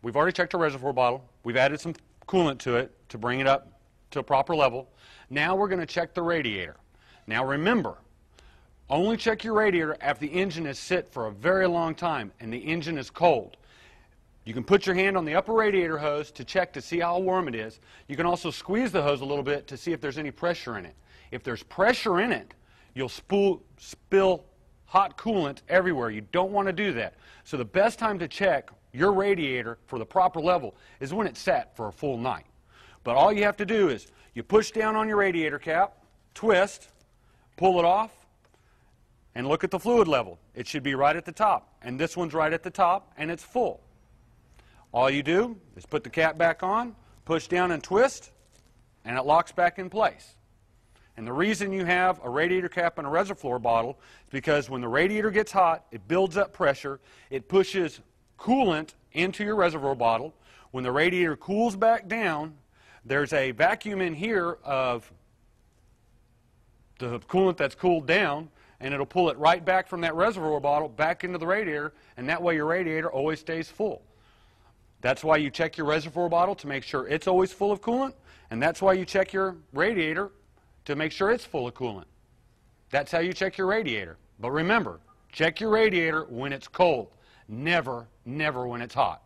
we've already checked our reservoir bottle. We've added some coolant to it to bring it up to a proper level. Now we're going to check the radiator. Now remember, only check your radiator after the engine has sit for a very long time and the engine is cold. You can put your hand on the upper radiator hose to check to see how warm it is. You can also squeeze the hose a little bit to see if there's any pressure in it. If there's pressure in it, you'll spill hot coolant everywhere. You don't want to do that. So the best time to check your radiator for the proper level is when it's sat for a full night. But all you have to do is you push down on your radiator cap, twist, pull it off, and look at the fluid level. It should be right at the top. And this one's right at the top, and it's full. All you do is put the cap back on, push down and twist, and it locks back in place. And the reason you have a radiator cap and a reservoir bottle is because when the radiator gets hot, it builds up pressure, it pushes coolant into your reservoir bottle. When the radiator cools back down, there's a vacuum in here of the coolant that's cooled down, and it'll pull it right back from that reservoir bottle back into the radiator, and that way your radiator always stays full. That's why you check your reservoir bottle to make sure it's always full of coolant, and that's why you check your radiator to make sure it's full of coolant. That's how you check your radiator. But remember, check your radiator when it's cold. Never, never when it's hot.